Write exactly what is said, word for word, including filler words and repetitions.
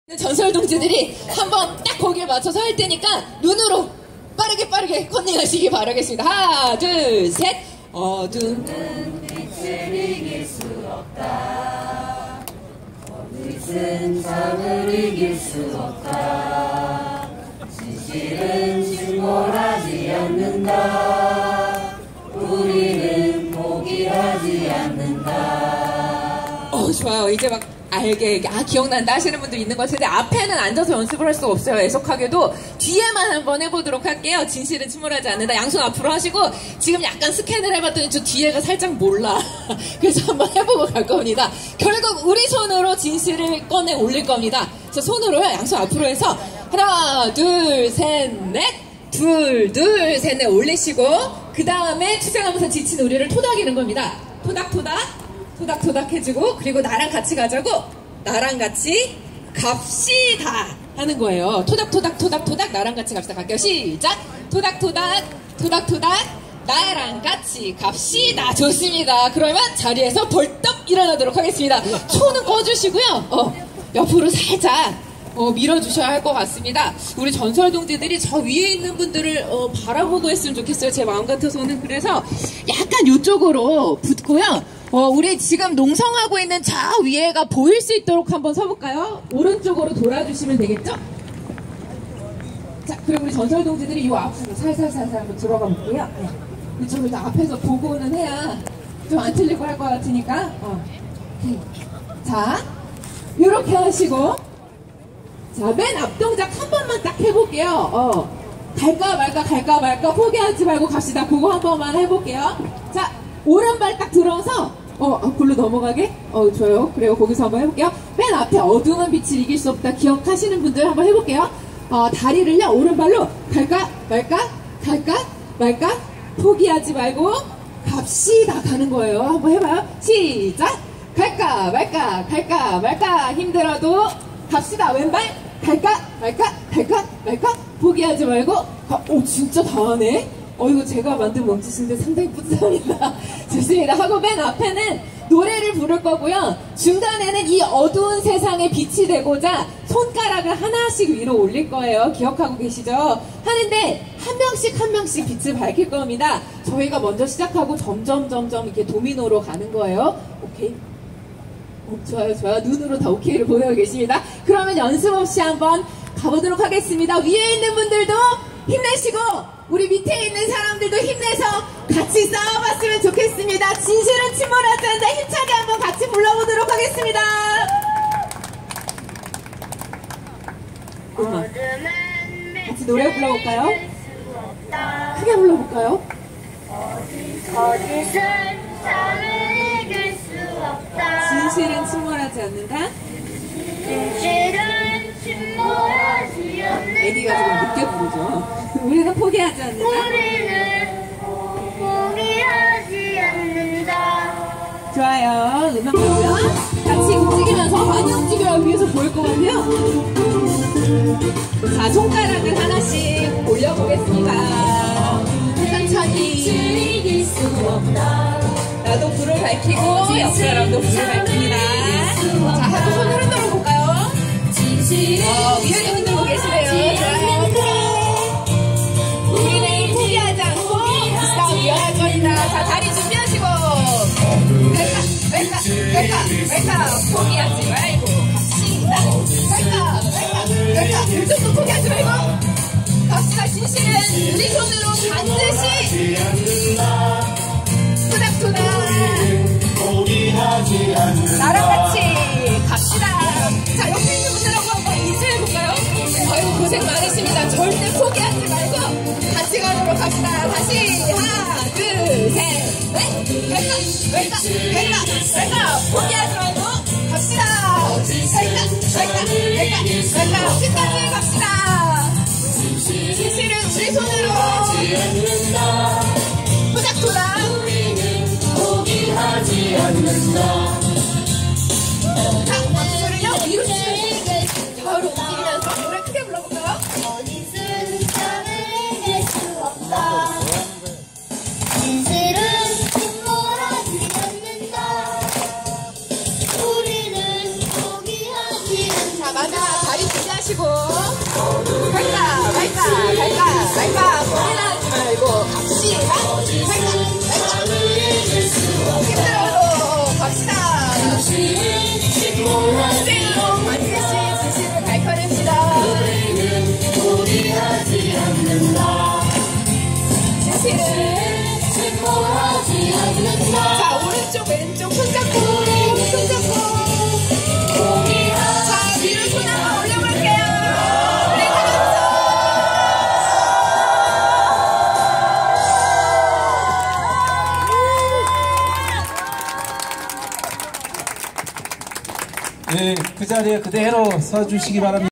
전설 동지들이 한번 딱 거기에 맞춰서 할 테니까 눈으로 빠르게 빠르게 컨닝하시기 바라겠습니다. 하나, 둘, 셋. 어둠은 빛을 이길 수 없다. 거짓은 잠을 이길 수 없다. 진실은 침몰하지 않는다. 우리는 포기하지 않는다. 어, 좋아요. 이제 막 알게, 아, 기억난다 하시는 분들 있는 것 같은데, 앞에는 앉아서 연습을 할 수가 없어요. 애석하게도. 뒤에만 한번 해보도록 할게요. 진실은 침몰하지 않는다. 양손 앞으로 하시고, 지금 약간 스캔을 해봤더니 저 뒤에가 살짝 몰라. 그래서 한번 해보고 갈 겁니다. 결국 우리 손으로 진실을 꺼내 올릴 겁니다. 저 손으로요, 양손 앞으로 해서, 하나, 둘, 셋, 넷. 둘, 둘, 셋, 넷 올리시고, 그 다음에 투쟁하면서 지친 우리를 토닥이는 겁니다. 토닥토닥. 토닥토닥 해주고, 그리고 나랑 같이 가자고, 나랑 같이 갑시다 하는 거예요. 토닥토닥 토닥토닥 나랑 같이 갑시다. 갈게요. 시작. 토닥토닥 토닥토닥 나랑 같이 갑시다. 좋습니다. 그러면 자리에서 벌떡 일어나도록 하겠습니다. 손은 꺼주시고요. 어, 옆으로 살짝 어, 밀어주셔야 할 것 같습니다. 우리 전설 동지들이 저 위에 있는 분들을 어, 바라보고 했으면 좋겠어요. 제 마음 같아서는. 그래서 약간 이쪽으로 붙고요. 어, 우리 지금 농성하고 있는 저 위에가 보일 수 있도록 한번 서볼까요? 오른쪽으로 돌아주시면 되겠죠? 자, 그리고 우리 전설 동지들이 이 앞으로 살살살살 한번 들어가 볼게요. 네. 이쪽을 다 앞에서 보고는 해야 좀 안 틀리고 할 것 같으니까. 어. 자, 이렇게 하시고, 자, 맨 앞동작 한 번만 딱 해볼게요. 어. 갈까 말까 갈까 말까 포기하지 말고 갑시다. 그거 한 번만 해볼게요. 자, 오른발 딱 들어서 어 앞으로 넘어가게. 어 좋아요. 그래요. 거기서 한번 해볼게요. 맨 앞에 어두운 빛을 이길 수 없다 기억하시는 분들 한번 해볼게요. 어 다리를요 오른발로 갈까 말까 갈까 말까 포기하지 말고 갑시다 가는 거예요. 한번 해봐요. 시작. 갈까 말까 갈까 말까 힘들어도 갑시다. 왼발 갈까 말까 갈까 말까 포기하지 말고. 가, 오 진짜 다 하네. 어 이거 제가 만든 몸짓인데 상당히 뿌듯합니다. 좋습니다. 하고 맨 앞에는 노래를 부를 거고요. 중간에는 이 어두운 세상에 빛이 되고자 손가락을 하나씩 위로 올릴 거예요. 기억하고 계시죠? 하는데 한 명씩 한 명씩 빛을 밝힐 겁니다. 저희가 먼저 시작하고 점점 점점 이렇게 도미노로 가는 거예요. 오케이? 어, 좋아요 좋아요. 눈으로 다 오케이를 보내고 계십니다. 그러면 연습 없이 한번 가보도록 하겠습니다. 위에 있는 분들도 힘내시고 우리 밑에 있는 사람들도 힘내서 같이 싸워봤으면 좋겠습니다. 진실은 침몰하지 않는다. 힘차게 한번 같이 불러보도록 하겠습니다. 음악. 같이 노래 불러볼까요? 크게 불러볼까요? 거짓은 잠을 이길 수 없다. 진실은 침몰하지 않는다. 진실은 침몰하지 않는다. 애기가 좀 늦게 부르죠. 우리는 포기하지 않는다. 우리는 포기하지 않는다. 좋아요. 음악 나오면 같이 움직이면서 많이 움직여야 위해서 보일 것 같아요. 자, 손가락을 하나씩 올려보겠습니다. 천천히. 나도 불을 밝히고 옆 사람도 불을 밝힙니다. 자, 하고 손을 흔들어 볼까요? 어, 위에도 흔들고 계시네요. 좋아요. 우리는 포기하지 않고 싸움 이어갈 겁니다. 자, 다리 준비하시고 갈까 갈까 갈까 갈까 포기하지 말고 갑시다. 갈까 갈까 갈까 이 정도 포기하지 말고 갑시다. 진실은 우리 손으로 반드시 토닥토닥 나랑 같이 갑시다. 자, 옆에 있는 분들하고 한번 인사해볼까요? 아이고 고생 많으십니다. 절대 포기하지 말고 같이 가도록 합시다. 다시 하나 둘 셋 넷 갈까 갈까 갈까 갈까 포기하지 말고 갑시다. 갈까 갈까 갈까 갈까 끝까지 갑시다. 진실은 우리 손으로 토닥토닥 포기하지 않는다. 자, 박수를요 위로 치면서 좌우로 움직이면서 노래 크게 불러볼까요? 거짓은 잠을 이길 수 없다. 진실은 침몰하지 않는다. 우리는 포기하지 않는다. 자, 마지막 다리 마시고 갈까 갈까 갈까 갈까 고민하지 말고 갑시다. 갈까 갈까 힘들어도 갑시다. 인생으로 반드시 진실을 밝혀냅시다. 진실은 자 오른쪽 왼쪽 손잡고 손잡고 자 위로 손 한번 올려볼게요. 네 가볍죠. 네, 그 자리에 그대로 서주시기 바랍니다.